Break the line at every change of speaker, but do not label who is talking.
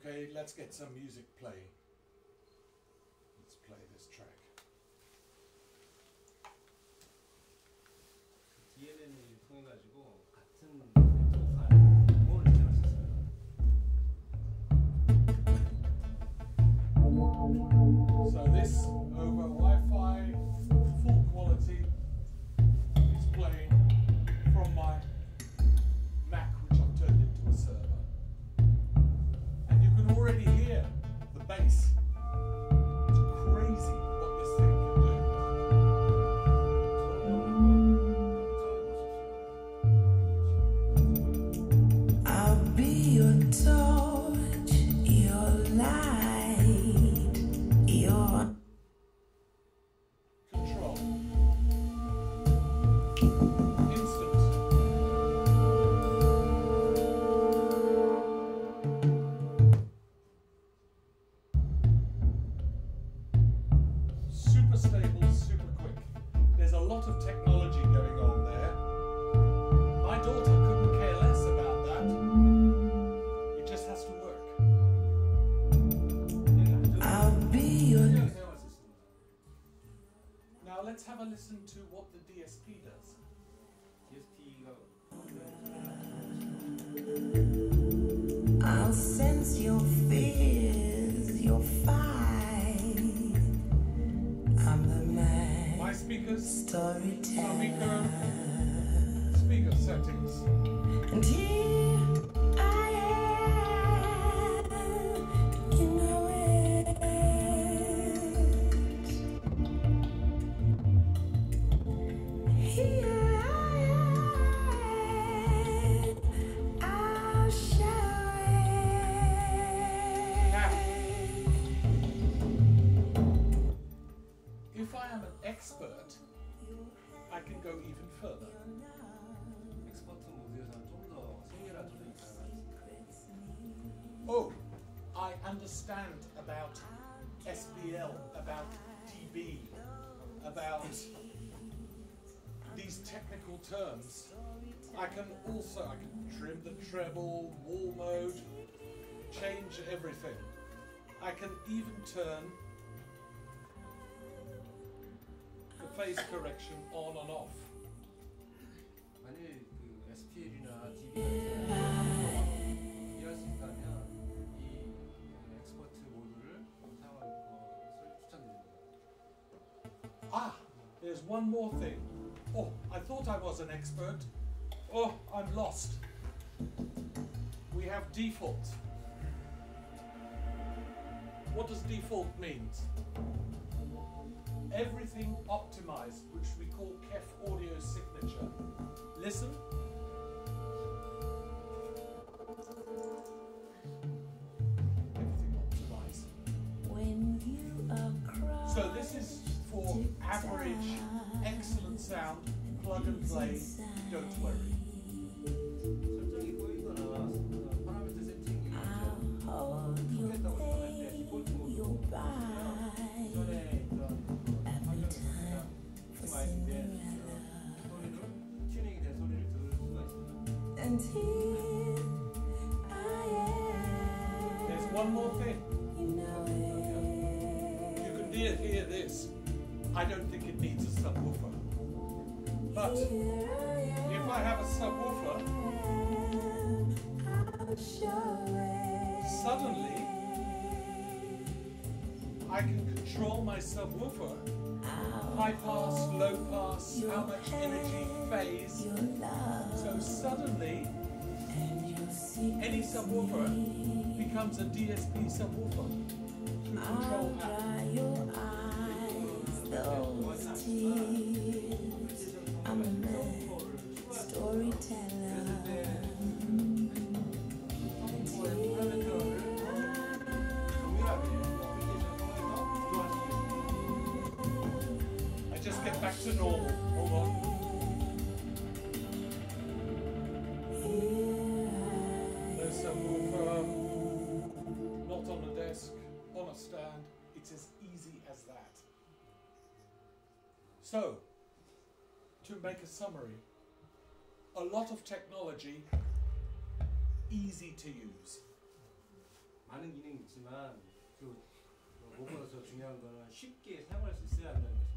Okay, let's get some music playing. Let's play this track.
DNN을 통해 가지고 같은 랩터 파일 음원을 제작할 수 있습니다.
So this over Wi-Fi, full quality, is playing from my Mac, which I've turned into a server. And you can already hear the bass. It's crazy what this thing can do.
I'll be your torch, your light, your
Control. Instant. Super stable, super quick. There's a lot of technology going on there. My daughter couldn't care less about that. It just has to work.
I'll be your
사용할 수 있습니다.
Now let's have a listen to what the DSP does.
DSP가
I'll sense your fears, your fight. I'm the man,
My speakers,
storyteller.
speaker settings.
And here I am in a wet. Here I am, I'll show
Now,
it.
if I am an expert, I can go even further.
엑스퍼트 모드에서는 좀 더 세밀한 조정이 가능합니다.
Oh, I understand about SBL, about dB, about these technical terms. I can trim the treble, wall mode, change everything. I can even turn the phase correction on and off.
만일 그 SPL이나 DB가 이해할 수 있다면 이 엑스퍼트 모드를 사용하는 것을 추천드립니다.
Ah, there's one more thing. Oh, I thought I was an expert. Oh, I'm lost. We have default. What does default mean? Everything optimized, which we call KEF audio signature. Listen. Everything optimized.
When you are crying.
So this is for average, excellent sound, plug and play, don't worry.
설정이 꼬이거나 파라미터 세팅이
I'll hold your
좋겠다고 생각할 때
pain,
디폴트
your
모드로
bite.
기존에 있던
Every time for
optimized 된
Cinderella.
소리를 튜닝이 된 소리를 들을 수가 있습니다.
And here I am.
There's one more thing.
You know it.
You can hear this. I don't think it needs a subwoofer. But
Here I am.
if I have a subwoofer,
I'll show it.
suddenly I can control my subwoofer. High pass, low pass, how much energy, phase.
Your love.
So suddenly
And you'll see
any subwoofer becomes a DSP subwoofer through
I'll
control app.
dry your eyes, those tears. I'm a man, storyteller.
I just get back to normal. Hold on. No subwoofer, not on a desk, on a stand. It's as easy as that. So, to make a summary, a lot of technology, easy to use.
많은 기능이 있지만 그 무엇보다 더 중요한 거는 쉽게 사용할 수 있어야 한다는 것입니다.